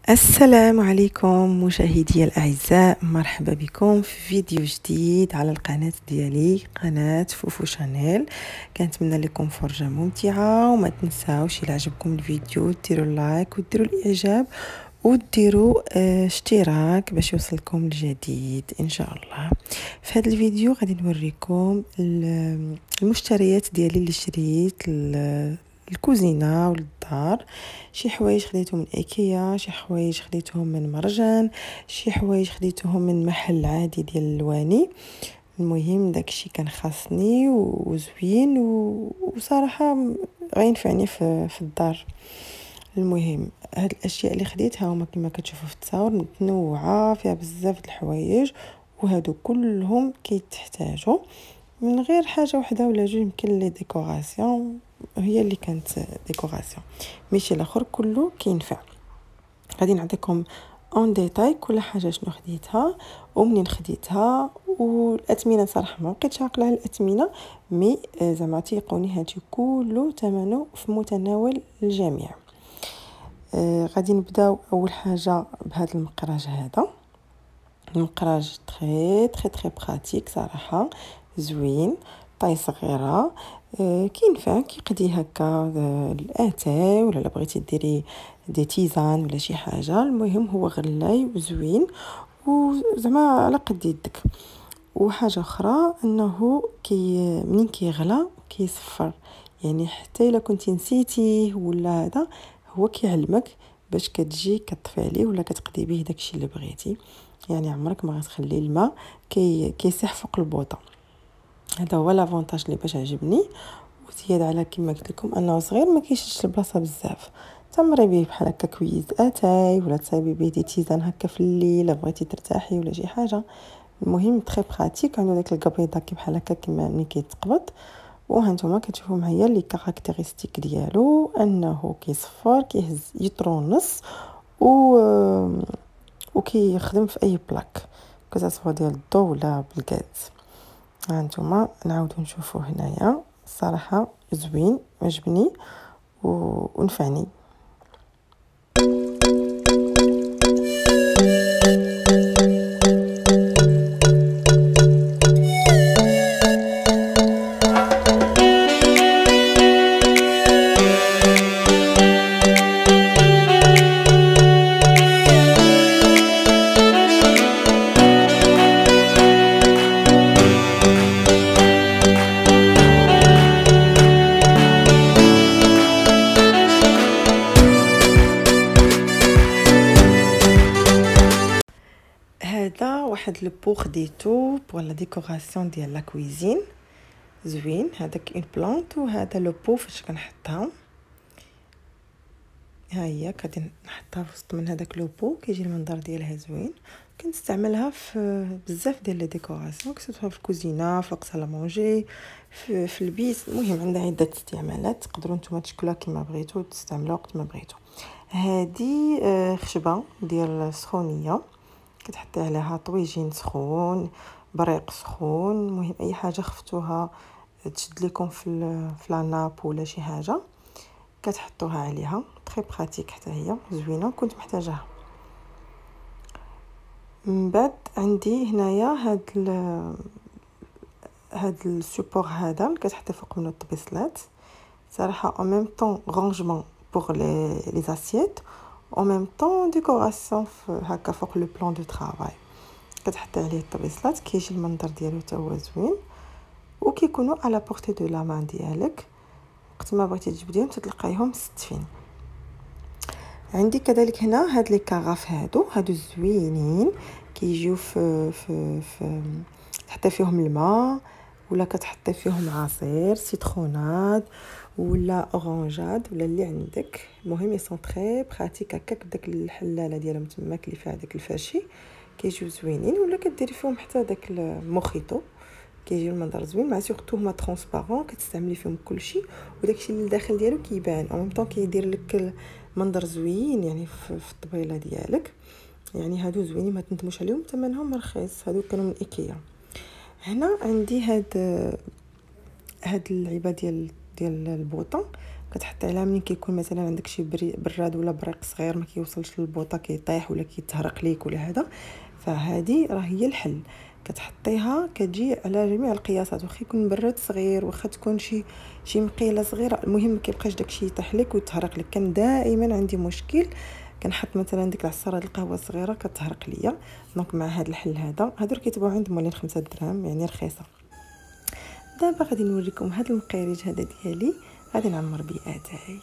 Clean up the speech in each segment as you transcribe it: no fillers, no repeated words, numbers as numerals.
السلام عليكم مشاهدي الأعزاء، مرحبا بكم في فيديو جديد على القناة ديالي، قناة فوفو شانيل. كنتمنى لكم فرجة ممتعة، وما تنساوش إلا عجبكم الفيديو ديروا لايك وديروا الإعجاب وديروا اشتراك باش يوصلكم الجديد ان شاء الله. في هذا الفيديو غادي نوريكم المشتريات ديالي اللي شريت الكوزينه والدار. شي حوايج خديتهم من ايكيا، شي حوايج خديتهم من مرجان، شي حوايج خديتهم من محل عادي ديال الواني. المهم داكشي كان خاصني وزوين وصراحه غينفعني في الدار. المهم هاد الاشياء اللي خديتها هما كما كتشوفوا في التصاور متنوعه، فيها بزاف د الحوايج، وهادو كلهم كيتحتاجوا من غير حاجه وحده ولا جوج. يمكن لي ديكوراسيون هي اللي كانت ديكوراسيون، ماشي الاخر كله كينفع. غادي نعطيكم اون ديتاي كل حاجه شنو خديتها ومنين خديتها. والاثمنه صراحه ما بقيتش عاقله على الاثمنه، مي زعما تيقوني هادشي كله ثمنه في متناول الجميع. غادي نبداو اول حاجه بهذا المقراج. هذا المقراج تري تري تري براتيك صراحه، زوين، طاي صغيره، كينفع كيقضي هكا الاتاي ولا بغيتي ديري دي تيزان ولا شي حاجه. المهم هو غلاي وزوين وزعما على قد يدك. وحاجه اخرى انه منين كيغلى كيصفر، يعني حتى الا كنتي نسيتيه ولا هذا هو كيعلمك باش كتجي كطفي عليه ولا كتقضي به داكشي اللي بغيتي. يعني عمرك ما غتخلي الماء كيسيح فوق البوطه. هذا هو لافونتاج اللي باش عجبني. وزياده على كما قلت لكم انه صغير ما كيشدش البلاصه بزاف، تمري به بحال هكا كويز اتاي ولا تصايبي به دي تيزان هكا في الليل بغيتي ترتاحي ولا شي حاجه. المهم تري براتيك. عنده داك القبيضه كي بحال هكا كما ملي كيتقبض. وهانتوما كتشوفوا معايا لي كاركتيرستيك ديالو، انه كيصفر كيهز يطرونس وكيخدم في اي بلاك كتسوا ديال الضو ولا بالغاز. هانتوما نعاودو نشوفوا هنايا، الصراحه زوين عجبني ونفعني. هذا واحد لو خديتو بور لا ديكوراسيون ديال لا كويزين، زوين. هذاك اون بلانت، وهذا لو بو فاش كنحطها. ها هي غادي نحطها في وسط من هذاك لو بو، كيجي المنظر ديالها زوين. كنستعملها في بزاف ديال لي ديكوراسيون، كتحطها في الكوزينه، في الصاله مونجي، في البيت. المهم عندها عده استعمالات، تقدروا نتوما تشكلوها كما بغيتو وتستعملوها وقت ما بغيتو. هذه خشبه ديال سخونيه، كتحطي عليها طويجين سخون، بريق سخون، المهم اي حاجه خفتوها تشد لكم في لاناب ولا شي حاجه كتحطوها عليها. تري براتيك حتى هي زوينه، كنت محتاجاها. من بعد عندي هنايا هاد السوبور هذا اللي كتحطي فوق منه الطبيصلات. صراحه او ميم طون رانجمون بور لي زاسييت، او ميم طون ديكوراسيون هكا فوق لو بلان دو طرافاي. كتحطي عليه الطبيصلات كيجي المنظر ديالو حتى هو زوين، وكيكونوا على بورتي دو لا مان ديالك، وقت ما بغيتي تجبديهم تلقايهم مستفين. عندي كذلك هنا هاد لي كاغاف، هادو زوينين، كيجيو في تحطي فيهم الماء ولا كتحطي فيهم عصير سيتروناد ولا اورانجاد ولا اللي عندك. المهم يسون تري براتيك هكاك بداك الحلاله ديالهم تماك اللي فيها داك الفاشي، كيجيو زوينين. ولا كديري فيهم حتى داك الموخيتو، كيجيو المنظر زوين. مع سورتو هما ترونسبارون، كتستعملي فيهم كلشي وداكشي اللي داخل ديالو كيبان، او ميم طون كيدير لك منظر زوين يعني في الطبيله ديالك. يعني هادو زوينين ما تندموش عليهم، ثمنهم رخيص. هادو كانوا من ايكيا. هنا عندي هاد اللعيبه ديال البوطون، كتحطي عليها ملي كيكون مثلا عندك شي براد ولا بريق صغير ما كيوصلش للبوطه كيطيح ولا كيتهرق ليك ولا هذا، فهذه راه هي الحل. كتحطيها كتجي على جميع القياسات، واخا يكون براد صغير واخا تكون شي مقيله صغيره، المهم ما كيبقاش داكشي يطيح لك ويتهرق لك. كان دائما عندي مشكل كنحط مثلا ديك العصاره القهوه الصغيره كتهرق ليا. دونك مع هذا الحل هادو كيتباعوا عند مولين 5 دراهم يعني رخيصه. دابا غادي نوريكم هذا المقيريج هذا ديالي، غادي نعمر بيه اتاي.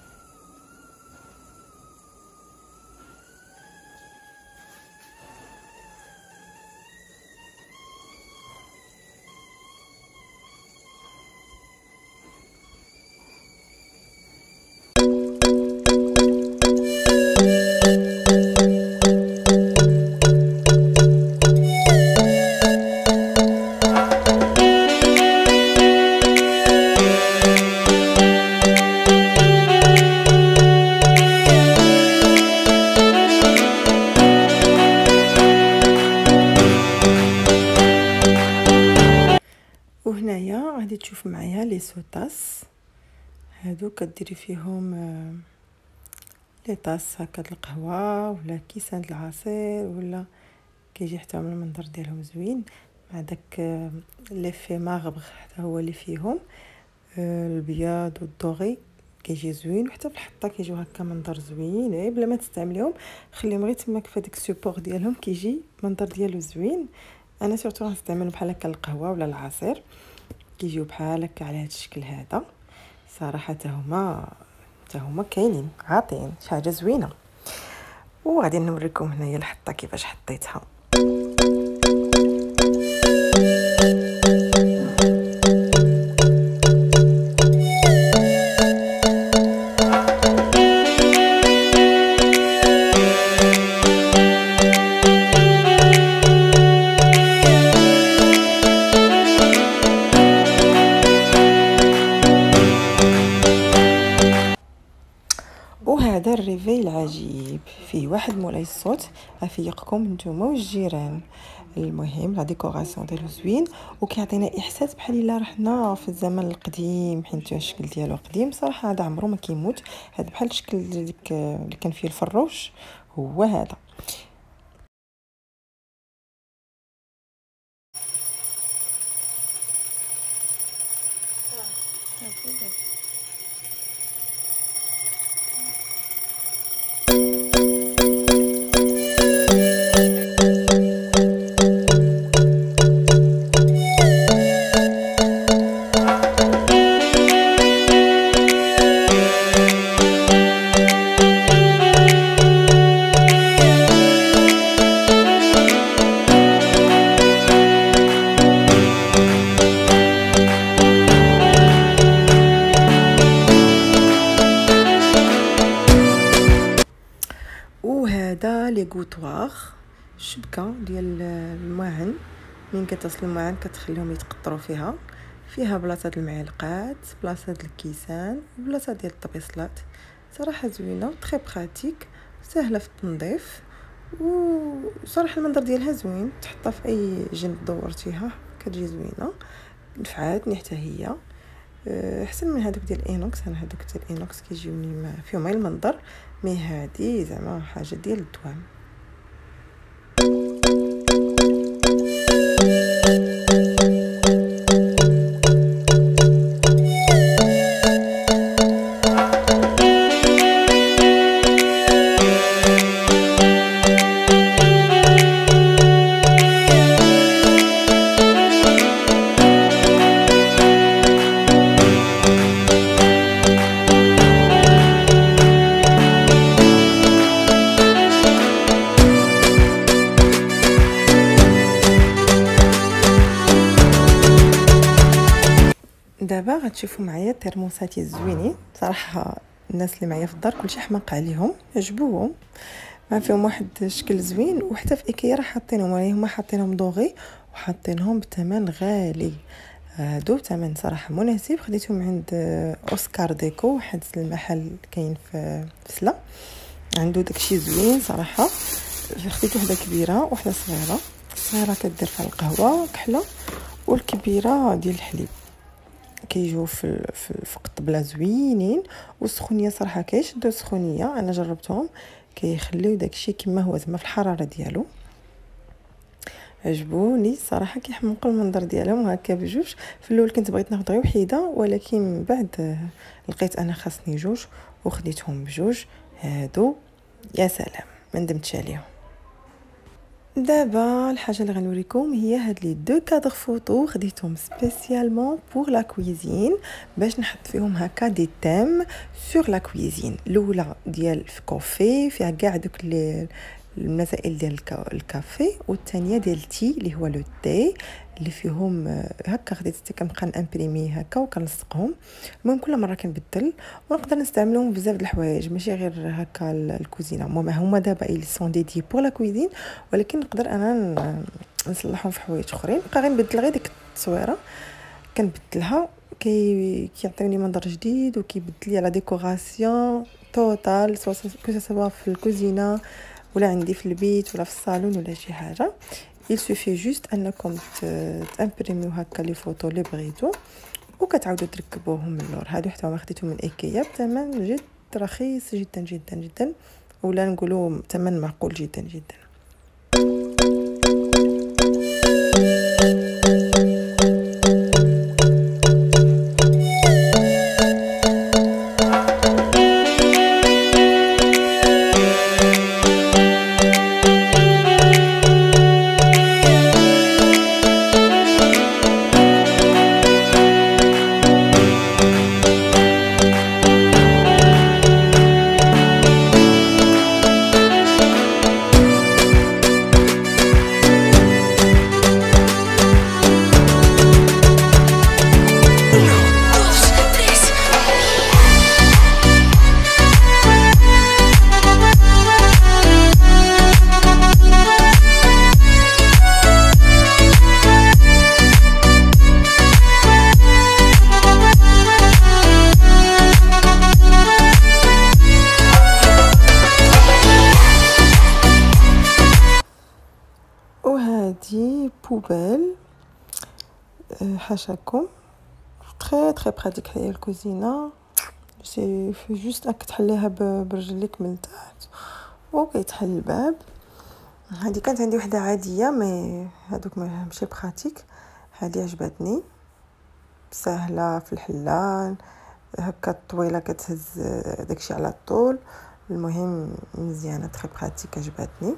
وهنايا غادي تشوف معايا لي سوطاس هادو كديري فيهم لي طاس هكا د القهوه ولا كيسان د العصير، ولا كيجي حتى من المنظر ديالهم زوين مع داك ليفي ماغبغ حتى هو اللي فيهم البياض والدوغي كيجي زوين، وحتى في الحطه كيجيو هكا منظر زوين. غير بلا ما تستعمليهم خليهم غير تماك في ديك السوبور ديالهم كيجي منظر ديالو زوين. انا سورتو غنستعمل بحال هكا القهوه ولا العصير كيجيو بحال هكا على هذا الشكل هذا. صراحه حتى هما كاينين عاطين شي حاجه زوينه. وغادي نوريكم هنايا الحطه كيفاش حطيتها. وهذا الريفي العجيب فيه واحد مولاي الصوت افيقكم نتوما والجيران. المهم لا ديكوراسيون ديالو زوين وكيعطينا احساس بحال الا رحنا في الزمن القديم، حيت الشكل ديالو قديم صراحه. هذا عمره ما كيموت، هذا بحال الشكل ديك اللي كان فيه الفروش هو هذا. وهذا لي غوطوار الشبكه ديال الماعن، من كتصل الماعن كتخليهم يتقطروا فيها بلاصه المعلقات، بلاصه الكيسان، بلاصه ديال الطبيصلات. صراحه زوينه تري براتيك سهله في التنظيف، وصراحه المنظر ديالها زوين. تحطها في اي جنب دورتيها كتجي زوينه، نفعاتني حتى هي احسن من هذوك ديال الانوكس. انا هذوك ديال الانوكس كيجيوني ما فيهم غير المنظر، مي هذه زعما حاجه ديال الدوام. دابا غتشوفوا معايا الترموسات الزوينين. صراحه الناس اللي معايا في الدار كلشي حماق عليهم، عجبوهم، ما فيهم واحد الشكل زوين. وحتى في ايكيا راه حاطينهم، ولكن هما حاطينهم دوغي وحاطينهم بثمن غالي. هادو ثمن صراحه مناسب. خديتهم عند اوسكار ديكو، واحد المحل كاين في فسلا، عنده داكشي زوين صراحه. خديت وحده كبيره وحده صغيره. الصغيره كدير فيها القهوه كحله، والكبيره ديال الحليب. كيجيو في الطبله زوينين، والسخونيه صراحه كيشدوا السخونيه، انا جربتهم كيخليو داكشي كما هو زعما في الحراره ديالو. عجبوني صراحه كيحمقوا المنظر ديالهم هكا بجوج. في الاول كنت بغيت ناخذ غير وحيده، ولكن من بعد لقيت انا خاصني جوج وخديتهم بجوج. هادو يا سلام ما ندمتش عليهم. دابا الحاجه اللي غنوريكم هي هاد لي دو كادر فوتو خديتهم سبيسيالمون بور لا كويزين، باش نحط فيهم هكا دي تيم سور لا كويزين. الاولى ديال في كوفي فيها كاع دوك المسائل ديال الكافي، والثانيه ديال التي اللي هو لو تي اللي فيهم هكا خديت كنبقى نامبريمي هكا وكنلصقهم. المهم كل مره كنبدل ونقدر نستعملهم بزاف د الحوايج ماشي غير هكا الكوزينه. هما دابا ils sont dédiés pour la cuisine، ولكن نقدر انا نصلحهم في حوايج اخرين. بقى غنبدل غير ديك التصويره كنبدلها كيعطيوني منظر جديد وكيبدل لي على ديكوراسيون توتال، سواء في الكوزينه ولا عندي في البيت ولا في الصالون ولا شي حاجه. il suffit juste انكم تامبريميو هكا لي فوتو اللي بغيتو وكتعاودوا تركبوهم من اللور. هادو حتى هما خديتهم من ايكيا بثمن جد رخيص جدا جدا جدا، ولا نقولوا ثمن معقول جدا جدا. وهذه بوبيل حاشاكم تري تري براتيك. هي الكوزينه سي جوست راك تحليها برجليك من تحت وكيتحل الباب. هذه كانت عندي وحده عاديه مي هذوك ماشي براتيك. هذه عجبتني سهله في الحلان هكا طويله كتهز داكشي على الطول. المهم مزيانه تري براتيك عجبتني.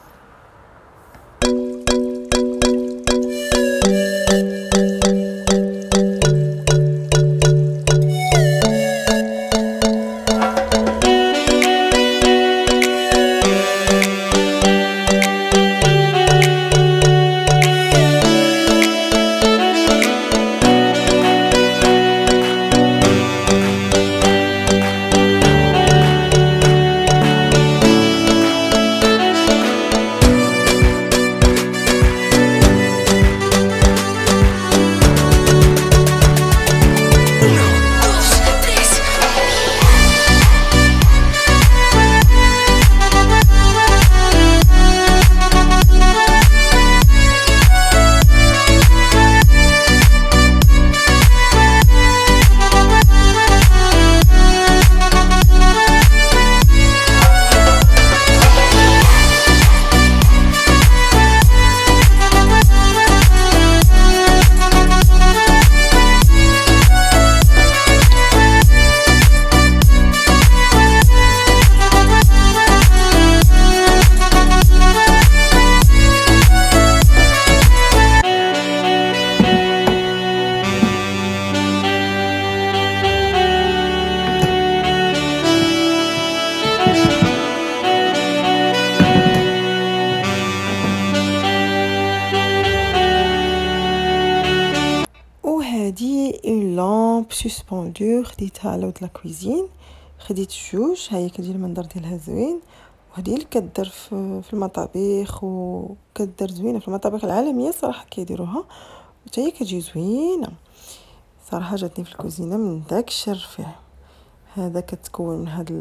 هذه اون لامب سسبوندور خديتها على ود لا كويزين. خديت جوج، ها هي كتجي المنظر ديالها زوين، وهذه اللي كدير في المطابخ وكدير زوينه في المطابخ العالميه صراحه كيديروها، وحتى هي كتجي زوينه صراحه. جاتني في الكوزينه من داك الرفيع هذا. كتكون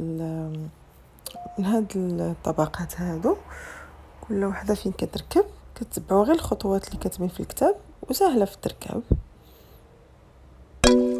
من هاد الطبقات هادو، كل وحده فين كتركب كتبعوا غير الخطوات اللي كتبين في الكتاب وسهله في التركاب.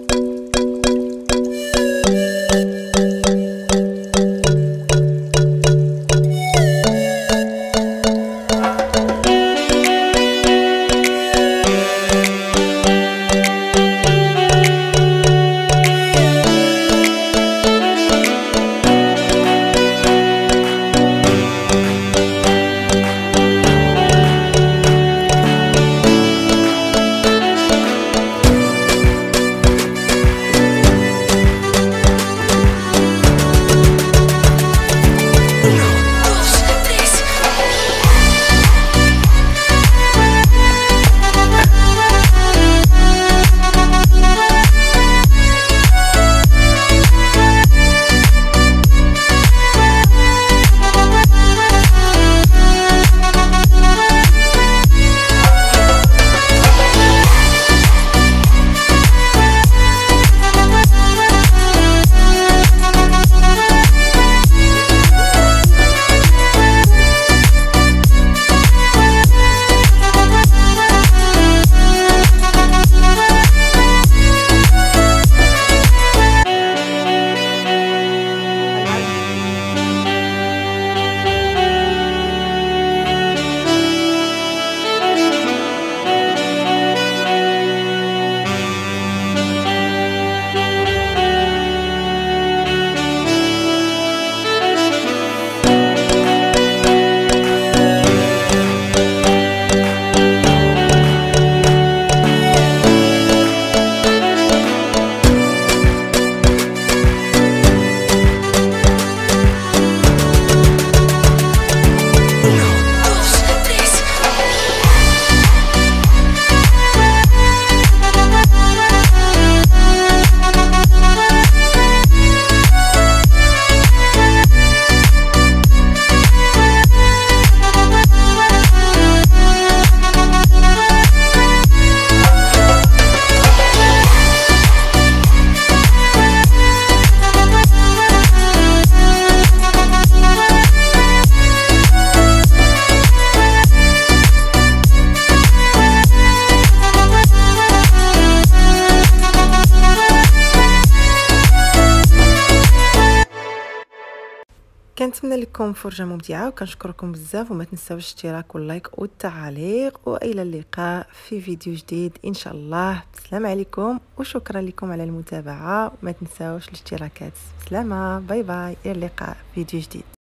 كنتمنى لكم فرجه ممتعه وكنشكركم بزاف، وما تنساوش الاشتراك واللايك والتعليق، والى اللقاء في فيديو جديد ان شاء الله. بسلام عليكم وشكرا لكم على المتابعه، وما تنساوش الاشتراكات. سلامه، باي باي، الى اللقاء في فيديو جديد.